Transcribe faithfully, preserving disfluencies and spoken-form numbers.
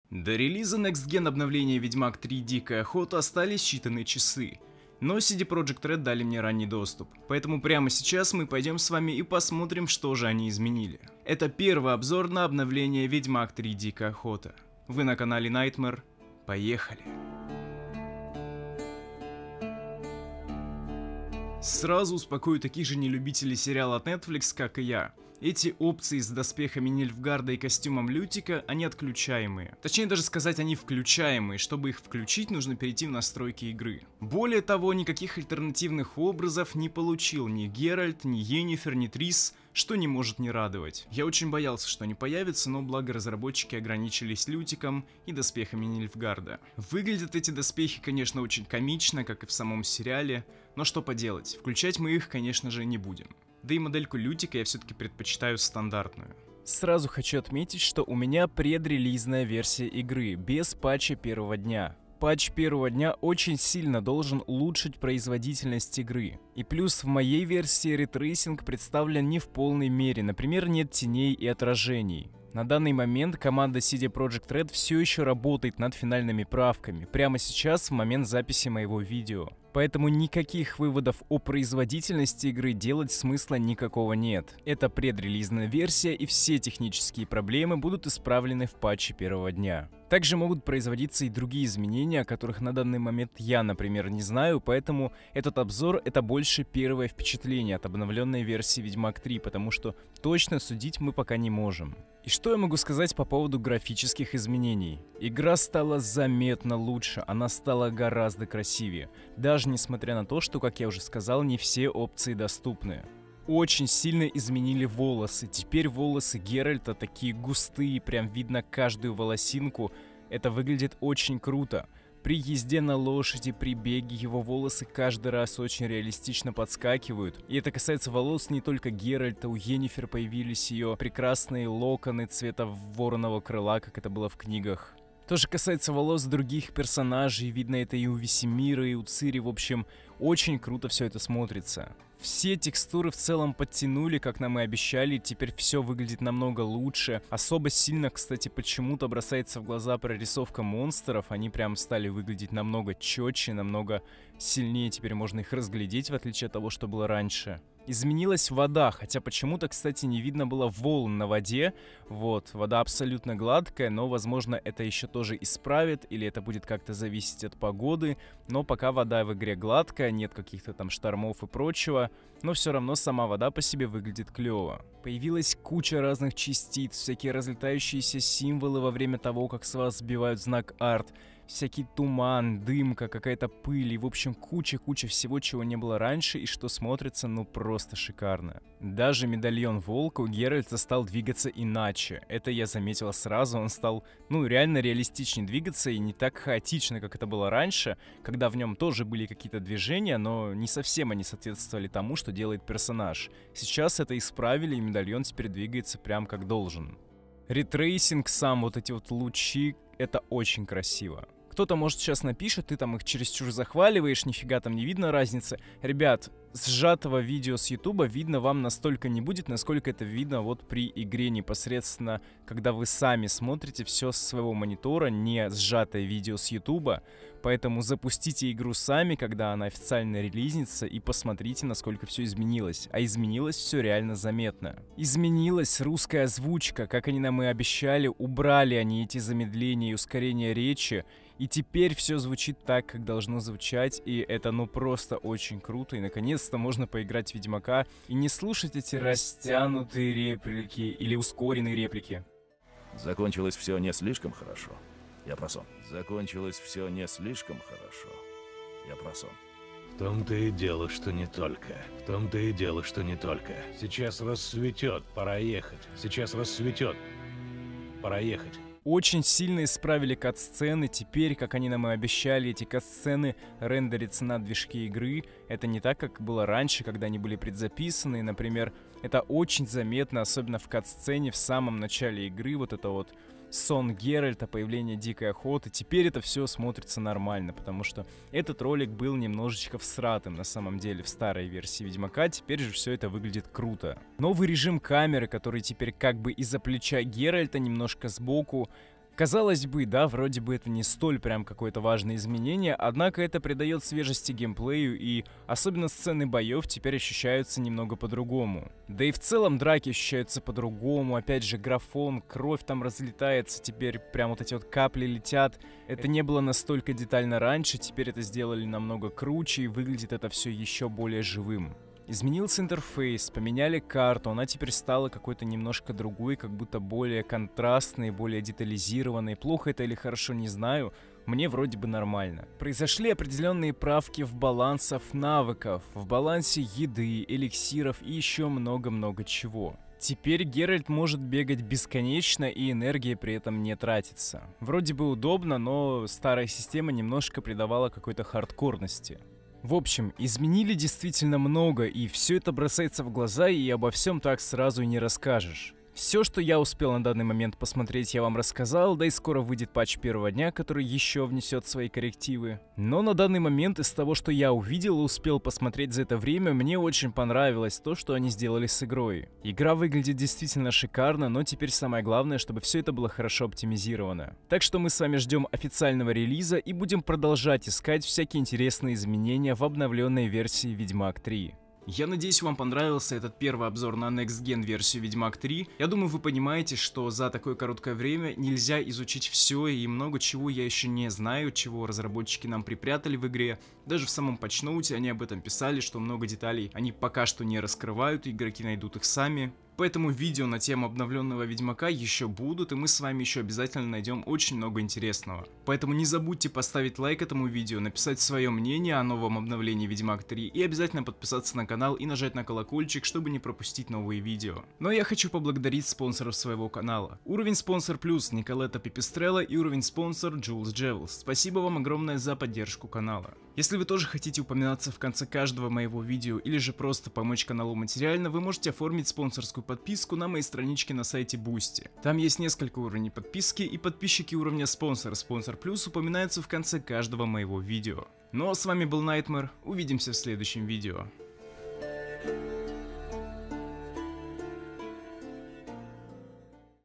До релиза Next Gen обновления Ведьмак три Дикая Охота остались считанные часы, но си ди Projekt Red дали мне ранний доступ, поэтому прямо сейчас мы пойдем с вами и посмотрим, что же они изменили. Это первый обзор на обновление Ведьмак три Дикая Охота. Вы на канале Nightmare, поехали! Сразу успокою таких же нелюбителей сериала от Netflix, как и я. Эти опции с доспехами Нильфгарда и костюмом Лютика, они отключаемые. Точнее даже сказать, они включаемые. Чтобы их включить, нужно перейти в настройки игры. Более того, никаких альтернативных образов не получил ни Геральт, ни Йеннифер, ни Трис, что не может не радовать. Я очень боялся, что они появятся, но благо разработчики ограничились Лютиком и доспехами Нильфгарда. Выглядят эти доспехи, конечно, очень комично, как и в самом сериале, но что поделать, включать мы их, конечно же, не будем. Да и модельку Лютика я все-таки предпочитаю стандартную. Сразу хочу отметить, что у меня предрелизная версия игры, без патча первого дня. Патч первого дня очень сильно должен улучшить производительность игры. И плюс в моей версии рейтрейсинг представлен не в полной мере, например, нет теней и отражений. На данный момент команда си ди Projekt Red все еще работает над финальными правками, прямо сейчас, в момент записи моего видео. Поэтому никаких выводов о производительности игры делать смысла никакого нет. Это предрелизная версия, и все технические проблемы будут исправлены в патче первого дня. Также могут производиться и другие изменения, о которых на данный момент я, например, не знаю, поэтому этот обзор — это больше первое впечатление от обновленной версии Ведьмак три, потому что точно судить мы пока не можем. И что я могу сказать по поводу графических изменений? Игра стала заметно лучше, она стала гораздо красивее, даже несмотря на то, что, как я уже сказал, не все опции доступны. Очень сильно изменили волосы, теперь волосы Геральта такие густые, прям видно каждую волосинку, это выглядит очень круто. При езде на лошади, при беге его волосы каждый раз очень реалистично подскакивают. И это касается волос не только Геральта, у Йеннифер появились ее прекрасные локоны цвета вороного крыла, как это было в книгах. То же касается волос других персонажей, видно это и у Весемира, и у Цири, в общем, очень круто все это смотрится. Все текстуры в целом подтянули, как нам и обещали, теперь все выглядит намного лучше. Особо сильно, кстати, почему-то бросается в глаза прорисовка монстров, они прям стали выглядеть намного четче, намного сильнее, теперь можно их разглядеть, в отличие от того, что было раньше. Изменилась вода, хотя почему-то, кстати, не видно было волн на воде. Вот, вода абсолютно гладкая, но, возможно, это еще тоже исправит, или это будет как-то зависеть от погоды. Но пока вода в игре гладкая, нет каких-то там штормов и прочего, но все равно сама вода по себе выглядит клево. Появилась куча разных частиц, всякие разлетающиеся символы во время того, как с вас сбивают знак арт. Всякий туман, дымка, какая-то пыль и, в общем, куча-куча всего, чего не было раньше и что смотрится, ну, просто шикарно. Даже медальон волка у Геральта стал двигаться иначе. Это я заметил сразу, он стал, ну, реально реалистичнее двигаться и не так хаотично, как это было раньше, когда в нем тоже были какие-то движения, но не совсем они соответствовали тому, что делает персонаж. Сейчас это исправили, и медальон теперь двигается прям как должен. Ретрейсинг сам, вот эти вот лучи, это очень красиво. Кто-то, может, сейчас напишет, ты там их чересчур захваливаешь, нифига там не видно разницы. Ребят, сжатого видео с ютуба видно вам настолько не будет, насколько это видно вот при игре непосредственно, когда вы сами смотрите все с своего монитора, не сжатое видео с ютуба. Поэтому запустите игру сами, когда она официально релизнится, и посмотрите, насколько все изменилось. А изменилось все реально заметно. Изменилась русская озвучка, как они нам и обещали, убрали они эти замедления и ускорения речи. И теперь все звучит так, как должно звучать, и это ну просто очень круто. И наконец-то можно поиграть в Ведьмака и не слушать эти растянутые реплики или ускоренные реплики. Закончилось все не слишком хорошо. Я про сон. Закончилось все не слишком хорошо. Я про сон. В том-то и дело, что не только. В том-то и дело, что не только. Сейчас рассветет, пора ехать. Сейчас рассветет, пора ехать. Очень сильно исправили кат-сцены, теперь, как они нам и обещали, эти кат-сцены рендерятся на движке игры. Это не так, как было раньше, когда они были предзаписаны. Например, это очень заметно, особенно в кат-сцене в самом начале игры, вот это вот сон Геральта, появление Дикой Охоты. Теперь это все смотрится нормально, потому что этот ролик был немножечко всратым на самом деле в старой версии Ведьмака. Теперь же все это выглядит круто. Новый режим камеры, который теперь как бы из-за плеча Геральта, немножко сбоку, Казалось бы, да, вроде бы это не столь прям какое-то важное изменение, однако это придает свежести геймплею, и особенно сцены боев теперь ощущаются немного по-другому. Да и в целом драки ощущаются по-другому, опять же графон, кровь там разлетается, теперь прям вот эти вот капли летят. Это не было настолько детально раньше, теперь это сделали намного круче, и выглядит это все еще более живым. Изменился интерфейс, поменяли карту, она теперь стала какой-то немножко другой, как будто более контрастной, более детализированной. Плохо это или хорошо, не знаю, мне вроде бы нормально. Произошли определенные правки в балансах навыков, в балансе еды, эликсиров и еще много-много чего. Теперь Геральт может бегать бесконечно, и энергия при этом не тратится. Вроде бы удобно, но старая система немножко придавала какой-то хардкорности. В общем, изменили действительно много, и все это бросается в глаза, и обо всем так сразу и не расскажешь. Все, что я успел на данный момент посмотреть, я вам рассказал, да и скоро выйдет патч первого дня, который еще внесет свои коррективы. Но на данный момент из того, что я увидел и успел посмотреть за это время, мне очень понравилось то, что они сделали с игрой. Игра выглядит действительно шикарно, но теперь самое главное, чтобы все это было хорошо оптимизировано. Так что мы с вами ждем официального релиза и будем продолжать искать всякие интересные изменения в обновленной версии Ведьмак три. Я надеюсь, вам понравился этот первый обзор на Next Gen версию Ведьмак три. Я думаю, вы понимаете, что за такое короткое время нельзя изучить все, и много чего я еще не знаю, чего разработчики нам припрятали в игре. Даже в самом патчноуте они об этом писали, что много деталей они пока что не раскрывают, игроки найдут их сами. Поэтому видео на тему обновленного Ведьмака еще будут, и мы с вами еще обязательно найдем очень много интересного. Поэтому не забудьте поставить лайк этому видео, написать свое мнение о новом обновлении Ведьмак три и обязательно подписаться на канал и нажать на колокольчик, чтобы не пропустить новые видео. Но я хочу поблагодарить спонсоров своего канала. Уровень спонсор плюс Николета Пипистрелла и уровень спонсор Jules Jevels. Спасибо вам огромное за поддержку канала. Если вы тоже хотите упоминаться в конце каждого моего видео или же просто помочь каналу материально, вы можете оформить спонсорскую подписку на моей страничке на сайте Boosty. Там есть несколько уровней подписки, и подписчики уровня спонсор, спонсор плюс упоминаются в конце каждого моего видео. Ну а с вами был Nightmare, увидимся в следующем видео.